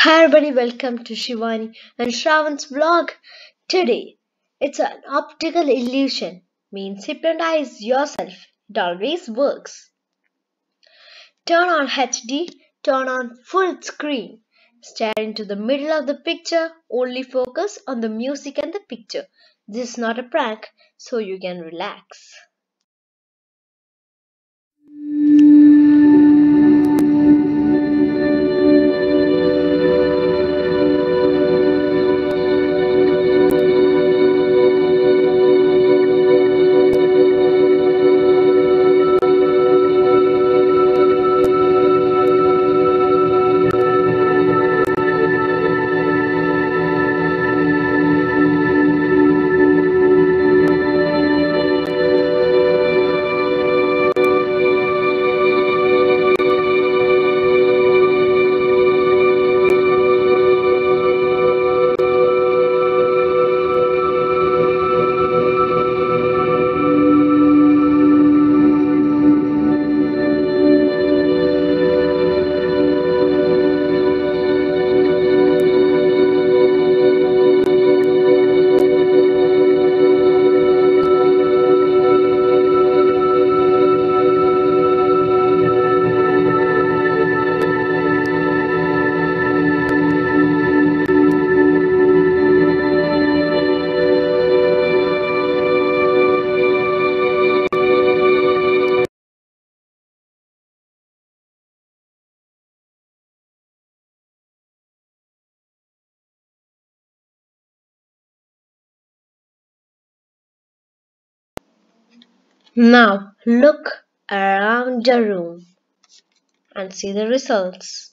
Hi everybody, welcome to Shivani and Shravan's vlog. Today, it's an optical illusion, means hypnotize yourself. It always works. Turn on HD, turn on full screen. Stare into the middle of the picture, only focus on the music and the picture. This is not a prank, so you can relax. Now look around the room and see the results.